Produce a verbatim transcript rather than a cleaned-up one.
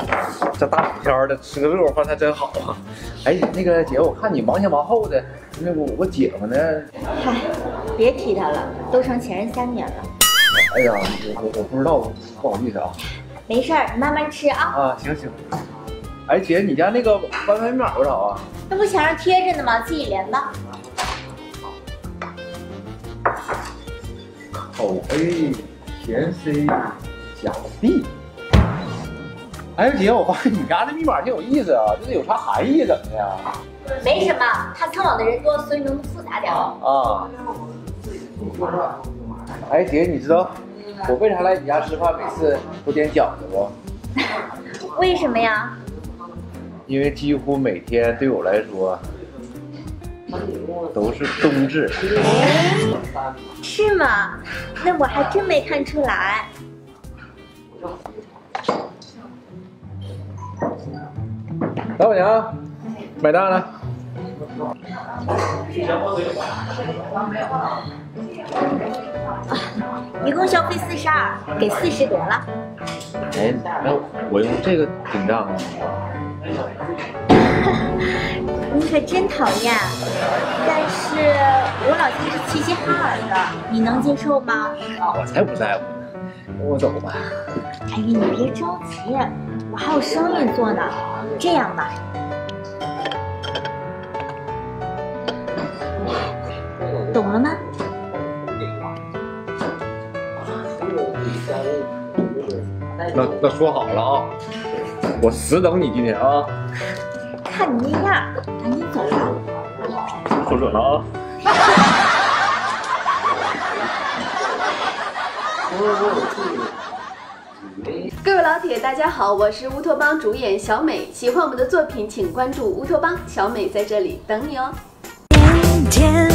这大暑天的吃个热乎饭菜真好啊！哎，那个姐，我看你忙前忙后的，那个我姐夫呢？ 嗨，别提他了，都成前任三年了。 哎呀，我我我不知道，不好意思啊。 没事儿，你慢慢吃啊。 啊，行行。哎，姐，你家那个 WiFi 密码多少啊？ 那不墙上贴着呢吗？自己连吧。 口 A 填 C 加 B。哎，姐，我发现你家这密码挺有意思啊，这是有啥含义怎么的呀？ 没什么，他蹭网的人多，所以能复杂点。 啊。哎，姐，你知道我为啥来你家吃饭每次都点饺子不？ 为什么呀？ 因为几乎每天对我来说都是冬至。 是吗？那我还真没看出来。 老板娘，买单了。 一共消费四十二，给四十得了。 哎，那我用这个顶账啊？ 你可真讨厌！但是我老家是齐齐哈尔的，你能接受吗？ 我才不在乎呢，我走吧。 哎呀，你别着急，我还有生意做呢。这样吧，懂了吗？ 那那说好了啊，我死等你今天啊。 看你那样，赶紧走吧。 不准了啊！ 各位老铁，大家好，我是乌托邦主演小美。喜欢我们的作品，请关注乌托邦，小美在这里等你哦。 天